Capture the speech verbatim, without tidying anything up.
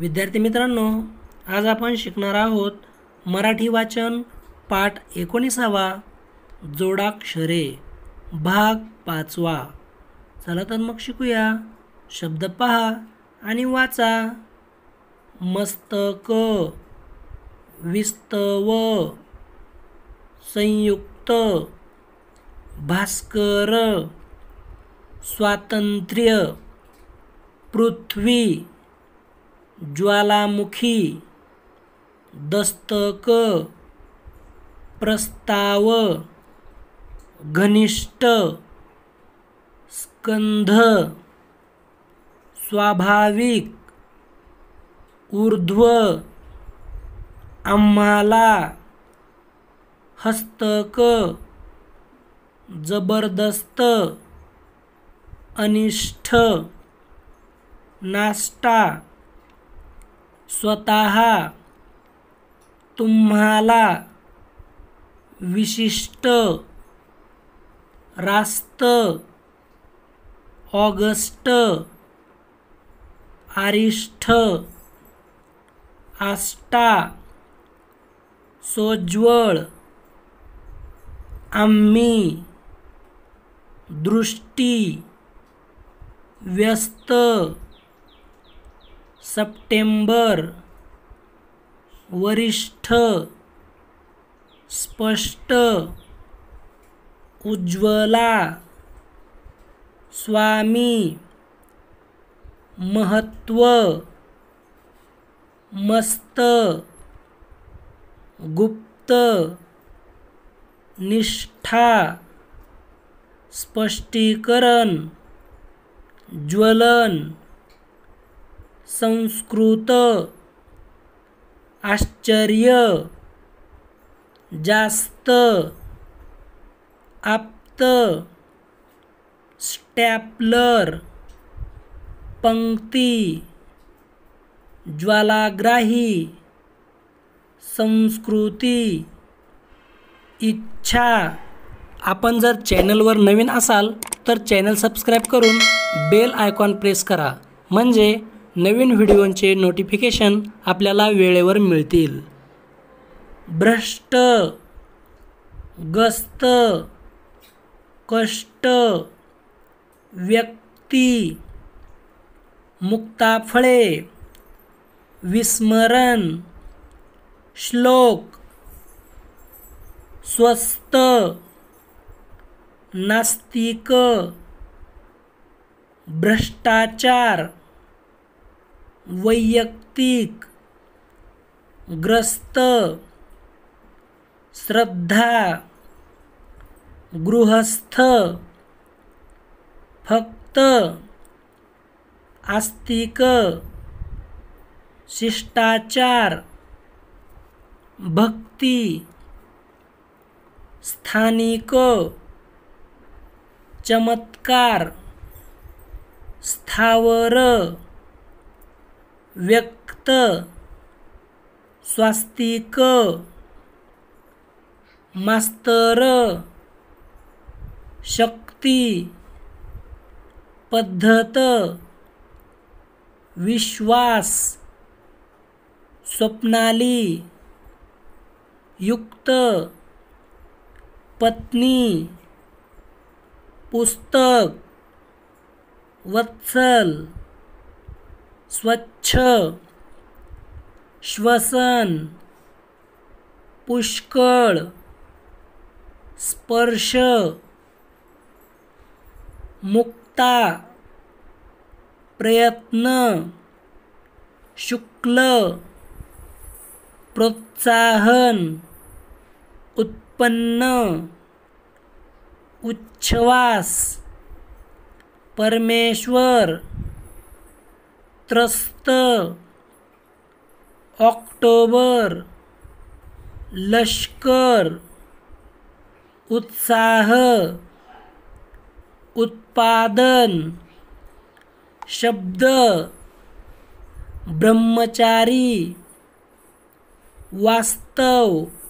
विद्यार्थी मित्रांनो, आज आपण शिकणार आहोत मराठी वाचन पाठ एकोणीसावा जोडाक्षरे भाग पाचवा। चला तर मग शिकूया। शब्द पहा आणि वाचा। मस्तक, विस्तव, संयुक्त, भास्कर, स्वातंत्र्य, पृथ्वी, ज्वालामुखी, दस्तक, प्रस्ताव, घनिष्ठ, स्कंध, स्वाभाविक, ऊर्ध्व, आम्हाला, हस्तक, जबरदस्त, अनिष्ठ, नाष्टा, स्वतः, तुम्हाला, विशिष्ट, रास्त, ऑगस्ट, आरिष्ठ, आष्टा, सोज्वळ, आम्ही, दृष्टी, व्यस्त, सप्टेंबर, वरिष्ठ, स्पष्ट, उज्ज्वला, स्वामी, महत्व, मस्त, गुप्त, निष्ठा, स्पष्टीकरण, ज्वलन, संस्कृत, आश्चर्य, जास्त, आप्त, स्टॅपलर, पंक्ती, ज्वालाग्राही, संस्कृती, इच्छा। आपण जर चॅनलवर नवीन असाल तर चॅनल सबस्क्राईब करून बेल आयकॉन प्रेस करा, म्हणजे नवीन व्हिडिओंचे नोटिफिकेशन आपल्याला वेळेवर मिळतील। भ्रष्ट, गस्त, कष्ट, व्यक्ती, मुक्ताफळे, विस्मरण, श्लोक, स्वस्त, नास्तिक, भ्रष्टाचार, वैयक्तिक, ग्रस्त, श्रद्धा, गृहस्थ, फक्त, आस्तिक, शिष्टाचार, भक्ती, स्थानिक, चमत्कार, स्थावर, व्यक्त, स्वास्तिक, मास्तर, शक्ती, पद्धत, विश्वास, स्वप्नाली, युक्त, पत्नी, पुस्तक, वत्सल, स्वच्छ, श्वसन, पुष्कळ, स्पर्श, मुक्ता, प्रयत्न, शुक्ल, प्रोत्साहन, उत्पन्न, उच्छ्वास, परमेश्वर, त्रस्त, ऑक्टोबर, लष्कर, उत्साह, उत्पादन, शब्द, ब्रह्मचारी, वास्तव,